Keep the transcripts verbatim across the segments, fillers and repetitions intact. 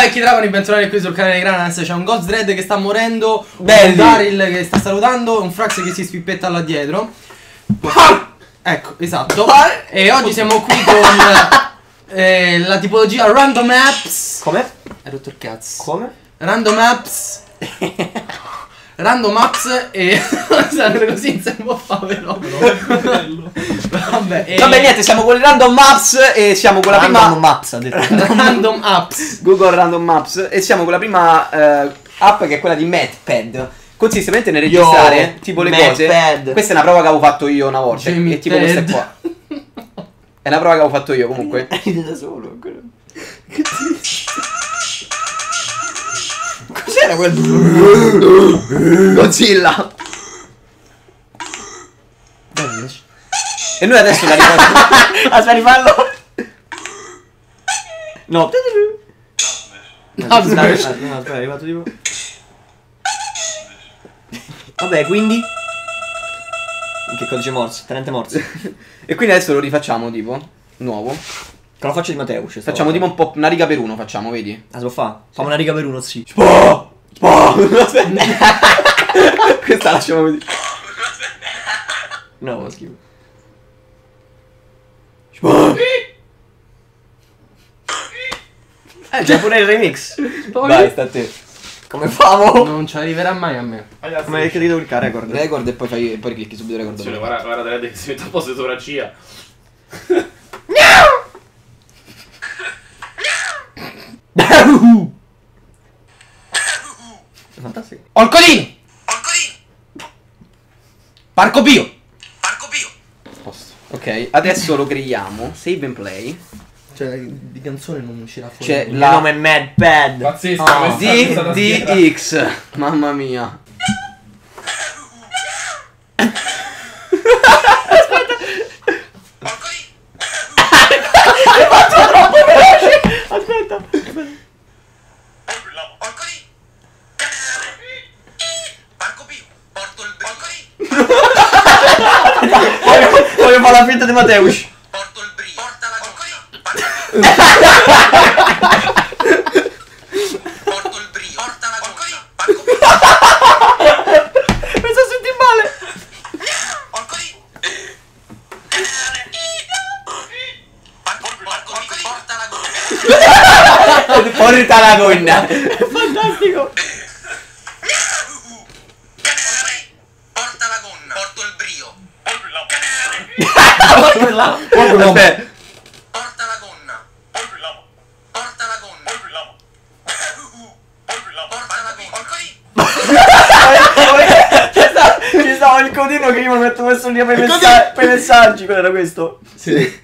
vecchi Trapani, bentornati qui sul canale di Granas. C'è un Ghost Dread che sta morendo, Belli. un Daryl che sta salutando, un Frax che si spippetta là dietro. Ecco, esatto. E oggi siamo qui con eh, la tipologia Random Apps. Come? Hai rotto il cazzo. Come? Random Apps. Random Apps e sempre così insieme a fa però. Vabbè, e... Vabbè, niente, siamo con le Random Maps e siamo con la Random prima Maps ha detto. Random Apps. Google Random Maps e siamo con la prima eh, app che è quella di MadPad. Consiste veramente nel registrare Yo, tipo le MadPad. cose. Questa è una prova che avevo fatto io una volta. Jamie E tipo questa è Pad. qua. È una prova che avevo fatto io comunque. Ride da solo. Cos'era quel Godzilla? E noi adesso la ricordiamo. Aspetta, rifallo. No. No, No, aspetta, è arrivato tipo. Vabbè, quindi. Che codice Morse? Tenente Morse. E quindi adesso lo rifacciamo tipo nuovo. Con la faccia di Mateusz. Facciamo tipo un po' una riga per uno, facciamo, vedi? Ah, si può fa? Fammi una riga per uno, sì. Questa la lasciamo così. No, schifo. Eh, c'è pure il remix. Vai, sta a te. Come famo? Non ci arriverà mai a me. Come hai creduto il record? Record e poi fai, poi clicchi subito record. Attenzione, guarda, guarda Dredd che si mette a posto le sopracciglia. Fantastico. Olcodin! Parco Pio! Posto. Ok, adesso lo creiamo. Save and play. Cioè, di canzone non uscirà fuori. C'è Il la nome è MadPad. Pazzesco, Oh. come sta- sta D tastiera. D X. Mamma mia. Aspetta. Voglio, voglio fare la finta di Mateusz. Mi sto sentendo male. Porta la gonna. Fantastico. Aspetta. Ci stava il codino che io mi metto messo lì per i messa- per i messaggi. Quello era questo. Sì.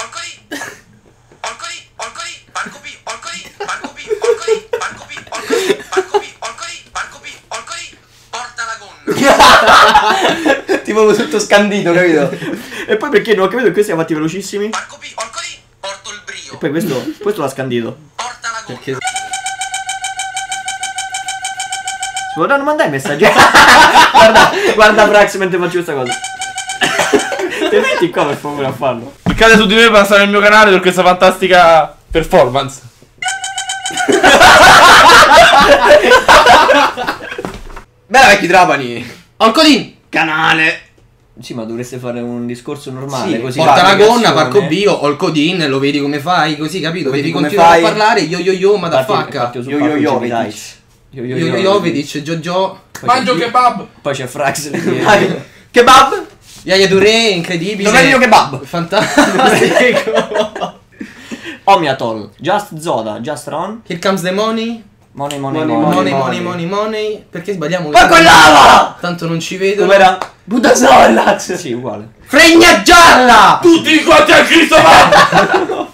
Tipo tutto scandito, capito? E poi perché non ho capito che questi li ha fatti velocissimi? E poi questo, questo l'ha scandito. Perché Si potranno mandare i messaggi? guarda, guarda Frax mentre faccio questa cosa. Ti metti qua per favore a farlo. Cliccate su di me per passare nel mio canale per questa fantastica performance. Bella vecchi Trapani. Olcodin! Canale. Sì, ma dovreste fare un discorso normale, Sì, così. Porta la navigazione. gonna, Parco Bio, Olcodin, lo vedi come fai, così capito? Vedi Devi come continuare fai. a parlare, yo yo yo, Parti- motherfucker. parti su Yo, Parco yo, yo, Jovic. Vedic. Yo Yo yo yo, Vedic, Jojo. Mangio kebab! Poi c'è Frax lì dietro. Kebab? Yaya Touré, incredibile. Dov'è il mio kebab? Fantastico. Omiatol, Just Zoda, Just Ron. Here comes the money. Money, money, Money, money. Money, money. money, money, money. Perché sbagliamo? Ma quell'ava! Tanto non ci vedo. Com'era? Budasollaz! Sì, uguale. Fregna gialla! Tutti quanti a Cristo va!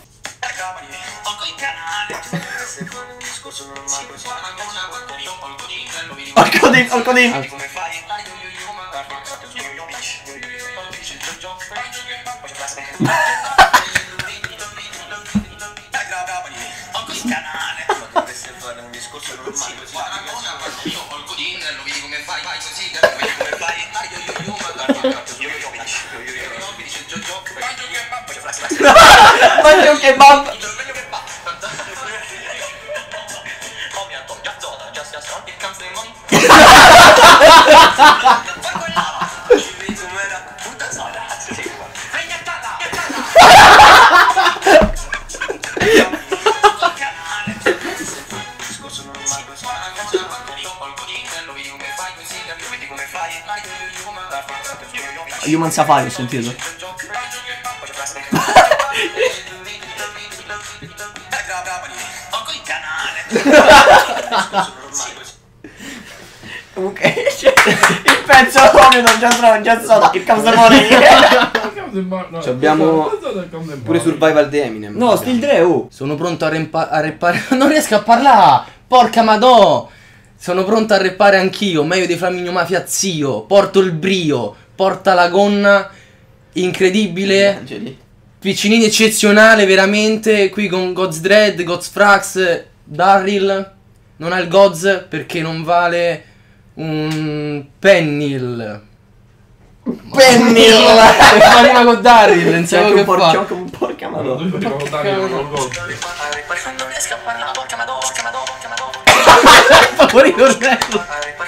Olcodin, Olcodin! Mangio kebab! Human Safari ho sentito. Comunque il pezzo come non già so, già so il caposamone. Ci abbiamo pure Survival di Eminem. No, Still Dre, oh. Sono pronto a, rempa- a reppare. Non riesco a parlare! Porca madò! Sono pronto a reppare anch'io. Meglio di Flaminio Mafia zio. Porto il brio. Porta la gonna. Incredibile. Angeli. Piccinini eccezionale, veramente. Qui con God's Dread, God's Frax, Darryl. Non ha il God's perché non vale un Pennil. Pennil! Fa rima con Darryl, non C'è so anche che un por- c'è fa. anche un porca No, madonna. tu prima con Dani non ho il gol. Fuori corretto.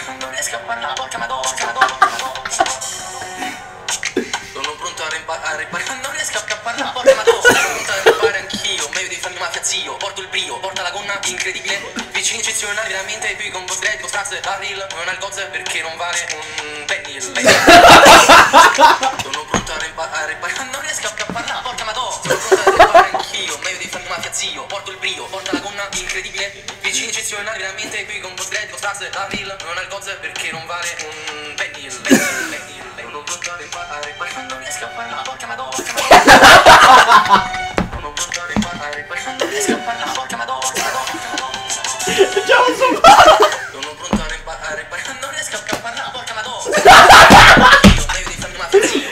Sono pronto a reparare, non riesco a scappare, porca madonna, sono pronto a reparare anch'io, meglio di farmi mafia zio, porto il brio, porta la gonna, incredibile, vicini eccezionali, veramente, qui con Boss Red, con Strax, Darryl, non ha il Godz perché non vale un penny. Sono pronto a reparare, non riesco a scappare, porca madonna, sono pronto a reparare anch'io, meglio di farmi mafia zio, porto il brio, porta la gonna, incredibile, vicini eccezionali, veramente, qui con Boss Red, con Strax, Darryl, non ha il Godz perché non vale un penny. Sono pronto a reparare, non riesco a parlare, porca madonna, porca madonna. Sono pronto a reparare, non riesco a parlare, porca madonna, porca madonna. Sono pronto a reparare, non riesco a parlare, porca madonna. Io meglio di farmi mafia zio.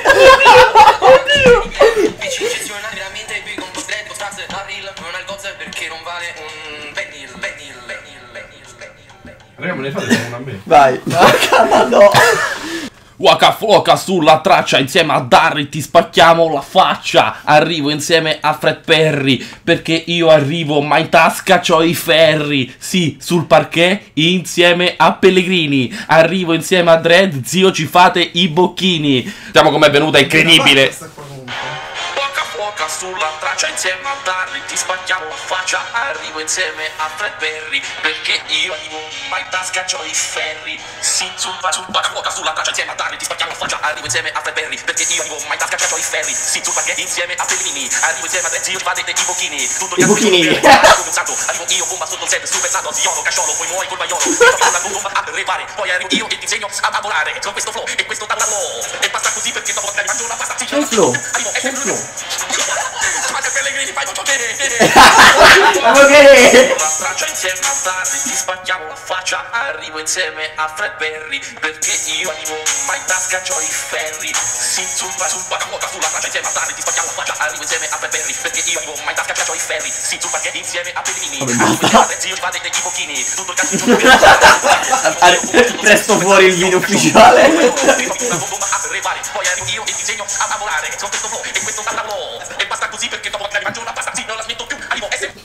Vicini eccezionali, veramente, qui con Boss Red, con Strax, Darryl, non ha il Godz perché non vale un penny, penny, penny, penny, penny. Raga, me ne fate una a me. Vai. Porca madonna. Waka Flocka sulla traccia, insieme a Darry ti spacchiamo la faccia. Arrivo insieme a Fred Perry, perché io arrivo, ma in tasca c'ho i ferri. Sì, sul parquet insieme a Pellegrini. Arrivo insieme a Dread, zio ci fate i bocchini. Vediamo com'è venuta, incredibile. Waka Flocka sulla traccia, insieme a Darry ti spacchiamo la faccia. Arrivo insieme a Fred Perry, perché io arrivo, ma in tasca c'ho i ferri. Sì, sul sul Waka Flocka sulla traccia, insieme a Darry ti spacchiamo la faccia. Arrivo insieme a Fred Perry, perché io arrivo, ma in tasca c'ho i ferri. Sì, sul parquet insieme a Pellegrini. Arrivo insieme a Dread, zio ci fate i bocchini. Tutto I bocchini. Arrivo io, bomba sotto il set, sul pensato a Ziolo, Casciolo, poi muori col baiolo. Con la bomba a repare, poi arrivo io e ti insegno a volare. Con questo flow e questo tavolo. E basta così perché dopo magari mangio la pasta. C'è il flow. Arrivo, è C'è il flow. Pellegrini, fai tutto che Ma che? la traccia insieme a Darry ti spacchiamo la faccia. Arrivo insieme a Fred Perry, perché io arrivo, ma in tasca c'ho i ferri. Sì, sul sul Waka Flocka sulla traccia, insieme a Darry ti spacchiamo la faccia. Arrivo insieme a Fred Perry, perché io arrivo, ma in tasca c'ho i ferri. Sì, sul parquet insieme a Pellegrini. Arrivo insieme a Dread, zio ci fate i bocchini. Tutto il casino Presto fuori il video ufficiale. poi arrivo io e ti insegno a volare. Con questo flow e questo tavolo. E basta così perché dopo magari mangio la pasta. Sì, non la smetto più. Arrivo, è sempre.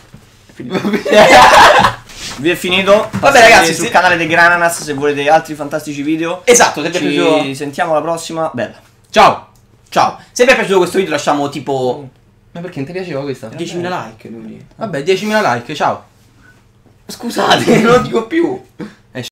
Vi è finito? Vabbè, ragazzi, sul sì. canale dei Grananas se volete altri fantastici video. Esatto, se vi è Ci piaciuto. sentiamo alla prossima. Bella. Ciao. Ciao. Se vi è piaciuto questo video lasciamo tipo Ma perché non ti piaceva questa? diecimila like, quindi. Vabbè, diecimila like, ciao. Scusate, non lo dico più.